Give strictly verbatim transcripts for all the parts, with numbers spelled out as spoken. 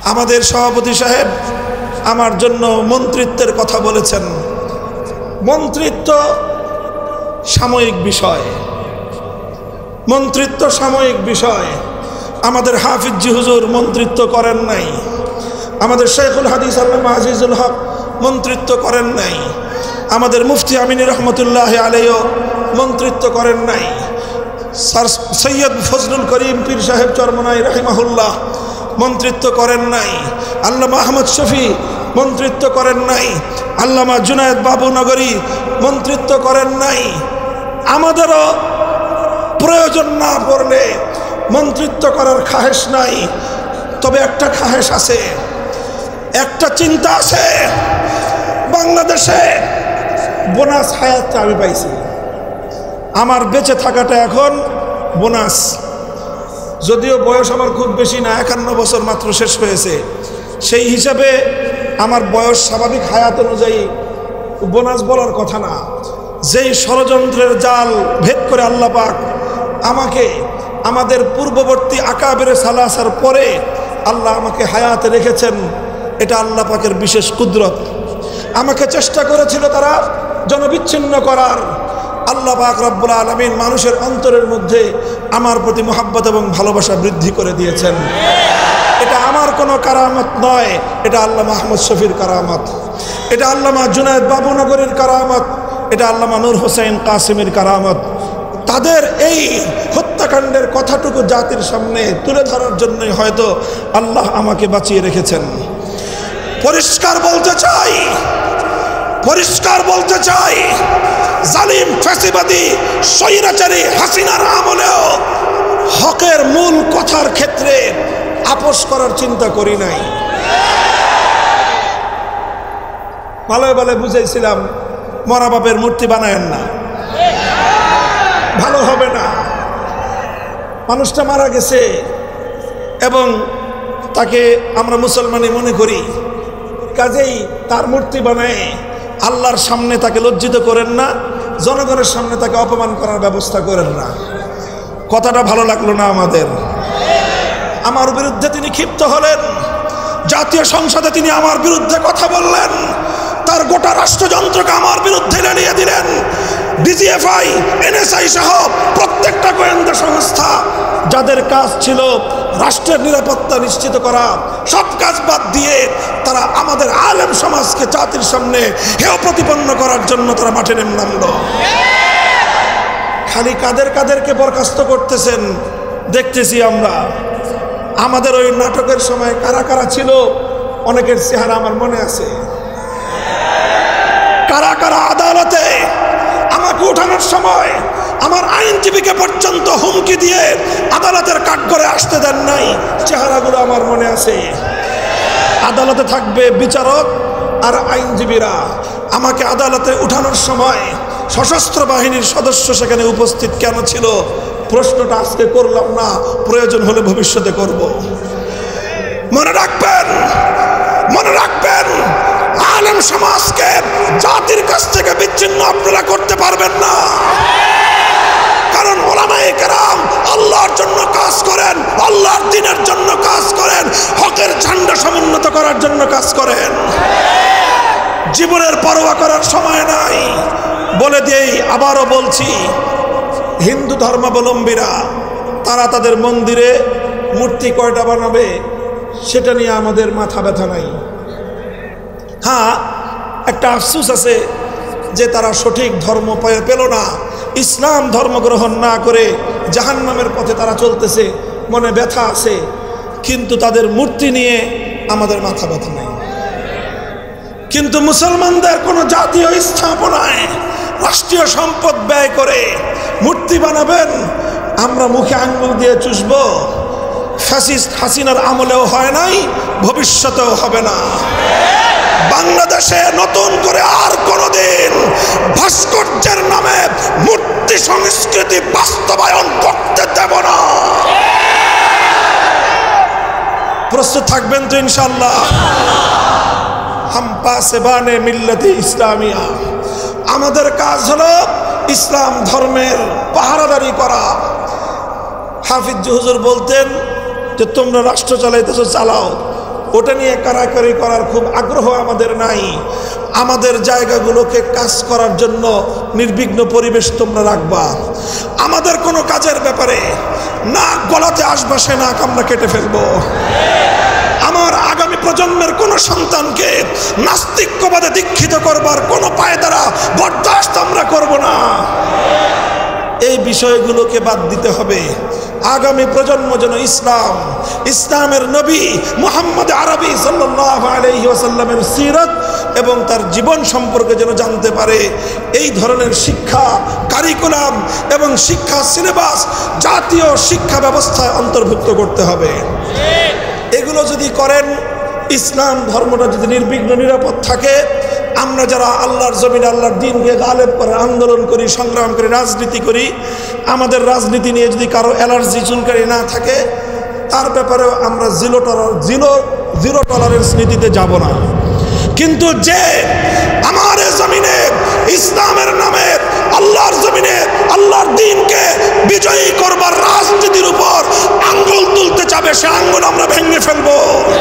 আমাদের সভাপতি সাহেব আমার জন্য মন্ত্রিত্বের কথা বলেছেন। মন্ত্রিত্ব সাময়িক বিষয়, মন্ত্রিত্ব সাময়িক বিষয়। আমাদের হাফিজ জি হুজুর মন্ত্রিত্ব করেন নাই, আমাদের শেখুল হাদিস আল্লামা আজিজুল হক মন্ত্রিত্ব করেন নাই, আমাদের মুফতি আমিনী রহমতুল্লাহ আলাইহিও মন্ত্রিত্ব করেন নাই, স্যার সৈয়দ ফজলুল করিম পীর সাহেব চরমনাই রাহিমাহুল্লাহ মন্ত্রিত্ব করেন নাই, আল্লামা আহমদ শফি মন্ত্রিত্ব করেন নাই, আল্লামা জুনায়েদ বাবু নগরী মন্ত্রিত্ব করেন নাই। আমাদেরও প্রয়োজন না পড়লে মন্ত্রিত্ব করার খাহেশ নাই। তবে একটা খাহেশ আছে, একটা চিন্তা আছে, বাংলাদেশে বোনাস হায়াতটা আমি পাইছি। আমার বেঁচে থাকাটা এখন বোনাস। যদিও বয়স আমার খুব বেশি না, একান্ন বছর মাত্র শেষ হয়েছে, সেই হিসাবে আমার বয়স স্বাভাবিক হায়াত অনুযায়ী বোনাস বলার কথা না। যেই ষড়যন্ত্রের জাল ভেদ করে আল্লাহ পাক আমাকে আমাদের পূর্ববর্তী আকাবের সালাসার পরে আল্লাহ আমাকে হায়াতে রেখেছেন, এটা আল্লাহ পাকের বিশেষ কুদরত। আমাকে চেষ্টা করেছিল তারা জনবিচ্ছিন্ন করার, আল্লাহ পাক রব্বুল আলামিন মানুষের অন্তরের মধ্যে আমার প্রতি মহব্বত এবং ভালোবাসা বৃদ্ধি করে দিয়েছেন। এটা আমার কোনো কারামত নয়, এটা আল্লামা আহমদ শফির কারামত, এটা আল্লামা জুনায়েদ বাবুনগরীর কারামত, এটা আল্লামা নূর হোসেন কাসিমের কারামত। তাদের এই হত্যাকাণ্ডের কথাটুকু জাতির সামনে তুলে ধরার জন্যই হয়তো আল্লাহ আমাকে বাঁচিয়ে রেখেছেন। পরিষ্কার বলতে চাই, পরিষ্কার বলতে চাই, জালিম ফ্যাসিবাদী স্বৈরাচারী হাসিনার আমলেও হকের মূল কথার ক্ষেত্রে আপোষ করার চিন্তা করি নাই। ভালো ভালো বুঝাইছিলাম, মরা বাপের মূর্তি বানায়েন না, ভালো হবে না। মানুষটা মারা গেছে এবং তাকে আমরা মুসলমানই মনে করি, কাজেই তার মূর্তি বানায় আল্লাহর সামনে তাকে লজ্জিত করেন না, জনগণের সামনে তাকে অপমান করার ব্যবস্থা করেন না। কথাটা ভালো লাগলো না আমাদের। আমার বিরুদ্ধে তিনি ক্ষিপ্ত হলেন, জাতীয় সংসদে তিনি আমার বিরুদ্ধে কথা বললেন, তার গোটা রাষ্ট্রযন্ত্রকে আমার বিরুদ্ধে লেলিয়ে দিলেন। ডিজিএফআই, এনএসআই সহ প্রত্যেকটা গোয়েন্দা সংস্থা যাদের কাজ ছিল রাষ্ট্রের নিরাপত্তা নিশ্চিত করা, সব কাজ বাদ দিয়ে তারা আমাদের আলেম সমাজকে জাতির সামনে হেয় প্রতিপন্ন করার জন্য তারা মাঠে নেমে নামলো। খালি কাদের কাদেরকে বরখাস্ত করতেছেন দেখতেছি আমরা। আমাদের ওই নাটকের সময় কারা কারা ছিল অনেকের চেহারা আমার মনে আছে। কারা কারা আদালতে আমাকে উঠানোর সময় আমার আইনজীবীকে পর্যন্ত হুমকি দিয়ে আদালতের কাঠগড়ে আসতে দেন নাই, চেহারাগুলো আমার মনে আছে। আদালতে থাকবে বিচারক আর আইনজীবীরা। আমাকে আদালতে উঠানোর সময় সশস্ত্র বাহিনীর সদস্য সেখানে উপস্থিত কেন ছিল প্রশ্নটা আজকে করলাম না, প্রয়োজন হলে ভবিষ্যতে করব। মনে রাখবেন, মনে রাখবেন, আলেম সমাজকে জাতির কাছ থেকে বিচ্ছিন্ন আপনারা করতে পারবেন না। কারণ উলামায়ে কেরাম আল্লাহর জন্য কাজ করেন, আল্লাহর দ্বীনের জন্য কাজ করেন, হকের ঝান্ডা সমুন্নত করার জন্য কাজ করেন। জীবনের পরোয়া করার সময় নাই। বলে দিই, আবারও বলছি, হিন্দু ধর্মাবলম্বীরা তারা তাদের মন্দিরে মূর্তি কয়টা বানাবে সেটা নিয়ে আমাদের মাথা ব্যথা নাই। হ্যাঁ, একটা আফসোস আছে যে তারা সঠিক ধর্ম পেল না, ইসলাম ধর্ম গ্রহণ না করে জাহান্নামের পথে তারা চলতেছে, মনে ব্যথা আছে। কিন্তু তাদের মূর্তি নিয়ে আমাদের মাথা ব্যথা নাই। কিন্তু মুসলমানদের কোনো জাতীয় স্থাপনায় রাষ্ট্রীয় সম্পদ ব্যয় করে মূর্তি বানাবেন, আমরা মুখে আঙ্গুল দিয়ে চুষব। ফ্যাসিস্ট হাসিনার আমলেও হয় নাই, ভবিষ্যতেও হবে না। বাংলাদেশে নতুন করে আর কোনোদিন ভাস্কর্যের নামে মূর্তি সংস্কৃতি বাস্তবায়ন করতে দেব না। প্রস্তুত থাকবেন তো ইনশাআল্লাহ? হাম পাসবানে মিল্লাতে ইসলামিয়া, আমাদের কাজ হলো ইসলাম ধর্মের পাহারাদারি করা। হাফিজ হুজুর বলতেন যে তোমরা রাষ্ট্র চালাইতেছো, চালাও, ওটা নিয়ে কারাকারি করার খুব আগ্রহ আমাদের নাই। আমাদের জায়গাগুলোকে কাজ করার জন্য নির্বিঘ্ন পরিবেশ তোমরা রাখবা। আমাদের কোনো কাজের ব্যাপারে নাক গলাতে আসবাসে নাক আমরা কেটে ফেলবো। আমার আগামী প্রজন্মের কোন সন্তানকে নাস্তিক্যবাদে দীক্ষিত করবার কোনো পায়তারা বরদাস্ত আমরা করব না। এই বিষয়গুলোকে বাদ দিতে হবে। আগামী প্রজন্ম যেন ইসলাম, ইসলামের নবী মুহাম্মদ আরবি সাল্লাল্লাহু আলাইহি ওয়াসাল্লামের সিরাত এবং তার জীবন সম্পর্কে যেন জানতে পারে। এই ধরনের শিক্ষা কারিকুলাম এবং শিক্ষা সিলেবাস জাতীয় শিক্ষা ব্যবস্থায় অন্তর্ভুক্ত করতে হবে। এগুলো যদি করেন, ইসলাম ধর্মটা যদি নির্বিঘ্ন নিরাপদ থাকে, আমরা যারা আল্লাহর জমিনে আল্লাহর দ্বীনকে গালেব করে আন্দোলন করি, সংগ্রাম করি, রাজনীতি করি, আমাদের রাজনীতি নিয়ে যদি কারো অ্যালার্জি চুলকারি না থাকে, তার ব্যাপারেও আমরা জিরো টলার জিরো জিরো টলারেন্স নীতিতে যাব না। কিন্তু যে আমার জমিনে ইসলামের নামে আল্লাহর জমিনে আল্লাহর দ্বীনকে বিজয়ী করবার রাজনীতির উপর আঙ্গুল তুলতে চাবে, সে আঙ্গুল আমরা ভেঙে ফেলবো।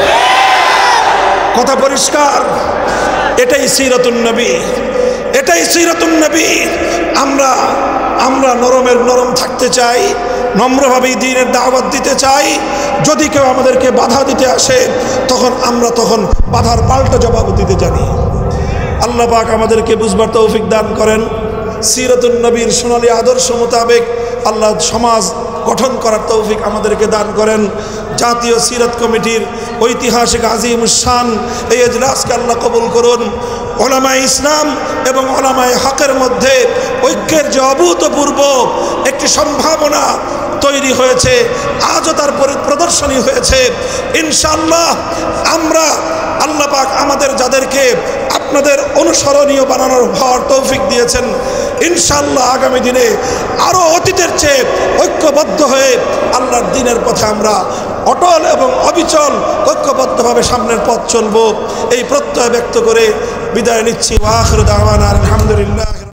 কথা পরিষ্কার? এটাই সিরাতুন নবী, এটাই সিরাতুন নবী। আমরা আমরা নরমের নরম থাকতে চাই, নম্রভাবেই দ্বীনের দাওয়াত দিতে চাই। যদি কেউ আমাদেরকে বাধা দিতে আসে, তখন আমরা তখন বাধার পাল্টা জবাব দিতে জানি। আল্লাহ পাক আমাদেরকে বুঝবার তৌফিক দান করেন। সিরাতুন নবীর সোনালী আদর্শ মোতাবেক আল্লাহ সমাজ গঠন করার তৌফিক আমাদেরকে দান করেন। জাতীয় সিরাত কমিটির ঐতিহাসিক আজিমুশান এই এজলাসকে আল্লাহ কবুল করুন। ওলামায়ে ইসলাম এবং ওলামায়ে হকের মধ্যে ঐক্যের যে অভূতপূর্ব একটি সম্ভাবনা তৈরি হয়েছে, আজও তার প্রদর্শনী হয়েছে। ইনশাআল্লাহ আমরা আল্লাহ পাক আমাদের যাদেরকে আপনাদের অনুসরণীয় বানানোর ভর তৌফিক দিয়েছেন, ইনশাআল্লাহ আগামী দিনে আরও অতীতের চেয়ে ঐক্যবদ্ধ হয়ে আল্লাহর দ্বীনের পথে আমরা অটল এবং অবিচল ঐক্যবদ্ধভাবে সামনের পথ চলব, এই প্রত্যয় ব্যক্ত করে বিদায় নিচ্ছি। ওয়া আখিরু দাওয়ানা আলহামদুলিল্লাহ।